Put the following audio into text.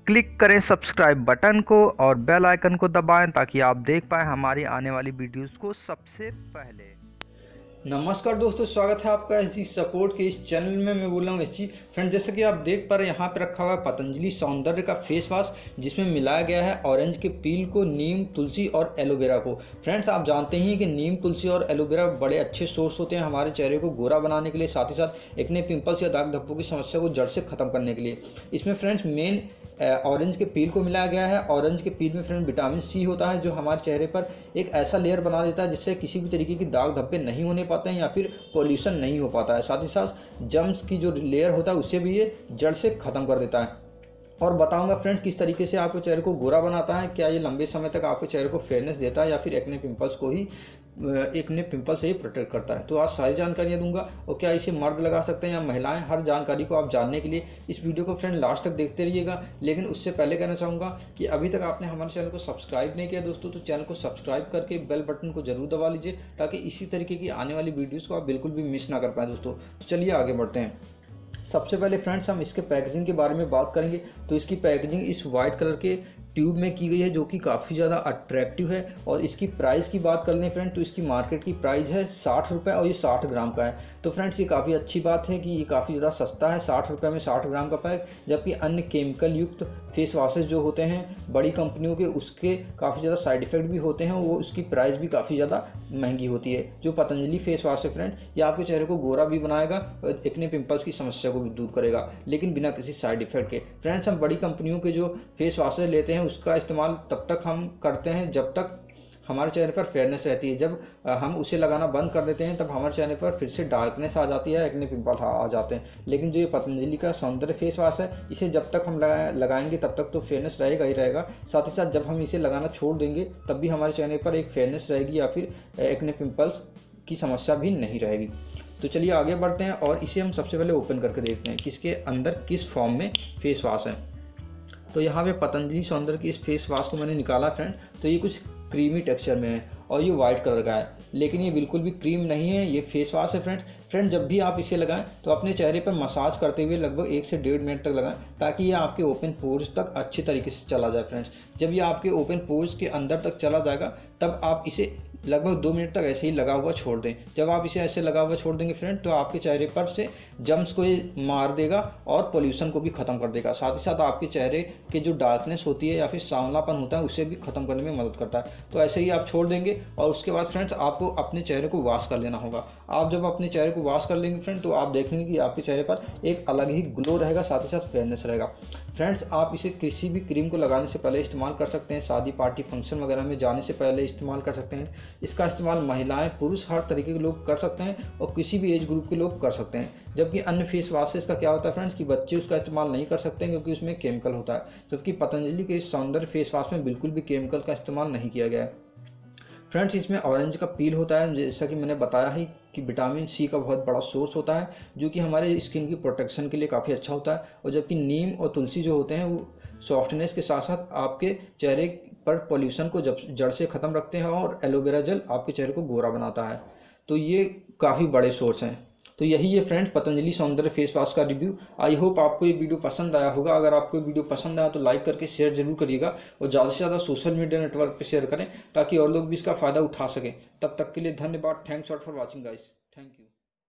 Click करें subscribe button को और बेल आइकन को दबाएं ताकि आप देख पाएं हमारी आने वाली वीडियोस को सबसे पहले। नमस्कार दोस्तों, स्वागत है आपका एसजी सपोर्ट के इस चैनल में। मैं बोल रहा हूँ एसजी। फ्रेंड, जैसे कि आप देख पा रहे हैं यहाँ पे रखा हुआ है पतंजलि सौंदर्य का फेस वॉश, जिसमें मिलाया गया है ऑरेंज के पील को, नीम, तुलसी और एलोवेरा को। फ्रेंड्स, आप जानते हैं कि नीम, तुलसी और एलोवेरा बड़े अच्छे सोर्स होते हैं हमारे चेहरे को गोरा बनाने के लिए, साथ ही साथ एक्ने, पिंपल्स या दाग धब्बों की समस्या को जड़ से खत्म करने के लिए। इसमें फ्रेंड्स मेन ऑरेंज के पील को मिलाया गया है। ऑरेंज के पील में फ्रेंड विटामिन सी होता है, जो हमारे चेहरे पर एक ऐसा लेयर बना देता है जिससे किसी भी तरीके की दाग धब्बे नहीं होने पाते हैं या फिर पॉल्यूशन नहीं हो पाता है। साथ ही साथ जर्म्स की जो लेयर होता है उसे भी ये जड़ से ख़त्म कर देता है। और बताऊंगा फ्रेंड्स किस तरीके से आपके चेहरे को गोरा बनाता है, क्या ये लंबे समय तक आपके चेहरे को फेयरनेस देता है या फिर एक्ने पिंपल्स को ही एक्ने पिंपल से ही प्रोटेक्ट करता है। तो आज सारी जानकारियाँ दूंगा, और क्या इसे मर्द लगा सकते हैं या महिलाएं, हर जानकारी को आप जानने के लिए इस वीडियो को फ्रेंड लास्ट तक देखते रहिएगा। लेकिन उससे पहले कहना चाहूँगा कि अभी तक आपने हमारे चैनल को सब्सक्राइब नहीं किया दोस्तों, तो चैनल को सब्सक्राइब करके बेल बटन को जरूर दबा लीजिए, ताकि इसी तरीके की आने वाली वीडियोज़ को आप बिल्कुल भी मिस ना कर पाएँ दोस्तों। तो चलिए आगे बढ़ते हैं। सबसे पहले फ्रेंड्स हम इसके पैकेजिंग के बारे में बात करेंगे। तो इसकी पैकेजिंग इस वाइट कलर के ट्यूब में की गई है, जो कि काफ़ी ज़्यादा अट्रैक्टिव है। और इसकी प्राइस की बात कर लें फ्रेंड, तो इसकी मार्केट की प्राइस है 60 रुपये और ये 60 ग्राम का है। तो फ्रेंड्स, ये काफ़ी अच्छी बात है कि ये काफ़ी ज़्यादा सस्ता है, 60 रुपये में 60 ग्राम का पैक। जबकि अन्य केमिकल युक्त फेस वॉशेज जो होते हैं बड़ी कंपनियों के, उसके काफ़ी ज़्यादा साइड इफ़ेक्ट भी होते हैं, वो उसकी प्राइस भी काफ़ी ज़्यादा महंगी होती है। जो पतंजलि फेस वॉश है फ्रेंड, ये आपके चेहरे को गोरा भी बनाएगा और एक्ने पिंपल्स की समस्या को भी दूर करेगा, लेकिन बिना किसी साइड इफ़ेक्ट के। फ्रेंड्स, हम बड़ी कंपनियों के जो फेस वॉशेज लेते हैं उसका इस्तेमाल तब तक हम करते हैं जब तक हमारे चेहरे पर फेयरनेस रहती है। जब हम उसे लगाना बंद कर देते हैं तब हमारे चेहरे पर फिर से डार्कनेस आ जाती है, एक्ने पिंपल आ जाते हैं। लेकिन जो ये पतंजलि का सौंदर्य फेस वॉश है, इसे जब तक हम लगाएंगे तब तक तो फेयरनेस रहेगा ही रहेगा। साथ ही साथ जब हम इसे लगाना छोड़ देंगे तब भी हमारे चेहरे पर एक फेयरनेस रहेगी या फिर एक्ने पिंपल्स की समस्या भी नहीं रहेगी। तो चलिए आगे बढ़ते हैं और इसे हम सबसे पहले ओपन करके देखते हैं किसके अंदर किस फॉर्म में फेस वॉश है। तो यहाँ पे पतंजलि सौंदर्य की इस फेस वॉश को मैंने निकाला फ्रेंड, तो ये कुछ क्रीमी टेक्सचर में है और ये वाइट कलर का है, लेकिन ये बिल्कुल भी क्रीम नहीं है, ये फेस वॉश है फ्रेंड। जब भी आप इसे लगाएं तो अपने चेहरे पर मसाज करते हुए लगभग 1 से 1.5 मिनट तक लगाएं, ताकि ये आपके ओपन पोर्स तक अच्छे तरीके से चला जाए फ्रेंड्स। जब ये आपके ओपन पोर्स के अंदर तक चला जाएगा तब आप इसे लगभग 2 मिनट तक ऐसे ही लगा हुआ छोड़ दें। जब आप इसे ऐसे लगा हुआ छोड़ देंगे फ्रेंड, तो आपके चेहरे पर से जर्म्स को ये मार देगा और पोल्यूशन को भी ख़त्म कर देगा। साथ ही साथ आपके चेहरे के जो डार्कनेस होती है या फिर सांवलापन होता है उसे भी ख़त्म करने में मदद करता है। तो ऐसे ही आप छोड़ देंगे और उसके बाद फ्रेंड्स आपको अपने चेहरे को वॉश कर लेना होगा। आप जब अपने चेहरे को वॉश कर लेंगे फ्रेंड, तो आप देखेंगे कि आपके चेहरे पर एक अलग ही ग्लो रहेगा, साथ ही साथ फेयरनेस रहेगा। फ्रेंड्स, आप इसे किसी भी क्रीम को लगाने से पहले इस्तेमाल कर सकते हैं, शादी पार्टी फंक्शन वगैरह में जाने से पहले इस्तेमाल कर सकते हैं। इसका इस्तेमाल महिलाएं, पुरुष, हर तरीके के लोग कर सकते हैं और किसी भी एज ग्रुप के लोग कर सकते हैं। जबकि अन्य फेस वॉशेस का क्या होता है फ्रेंड्स कि बच्चे उसका इस्तेमाल नहीं कर सकते हैं, क्योंकि उसमें केमिकल होता है। जबकि पतंजलि के इस सौंदर्य फेस वॉश में बिल्कुल भी केमिकल का इस्तेमाल नहीं किया गया है। फ्रेंड्स, इसमें ऑरेंज का पील होता है, जैसा कि मैंने बताया ही कि विटामिन सी का बहुत बड़ा सोर्स होता है, जो कि हमारे स्किन की प्रोटेक्शन के लिए काफ़ी अच्छा होता है। और जबकि नीम और तुलसी जो होते हैं वो सॉफ्टनेस के साथ साथ आपके चेहरे पर पोल्यूशन को जड़ से ख़त्म रखते हैं, और एलोवेरा जेल आपके चेहरे को गोरा बनाता है। तो ये काफ़ी बड़े सोर्स हैं। तो यही है friends Patanjali Saundarya face wash का रिव्यू। आई होप आपको ये वीडियो पसंद आया होगा। अगर आपको वीडियो पसंद आया तो लाइक करके शेयर जरूर करिएगा, और ज़्यादा से ज़्यादा सोशल मीडिया नेटवर्क पे शेयर करें ताकि और लोग भी इसका फ़ायदा उठा सकें। तब तक के लिए धन्यवाद। Thanks for watching guys. Thank you.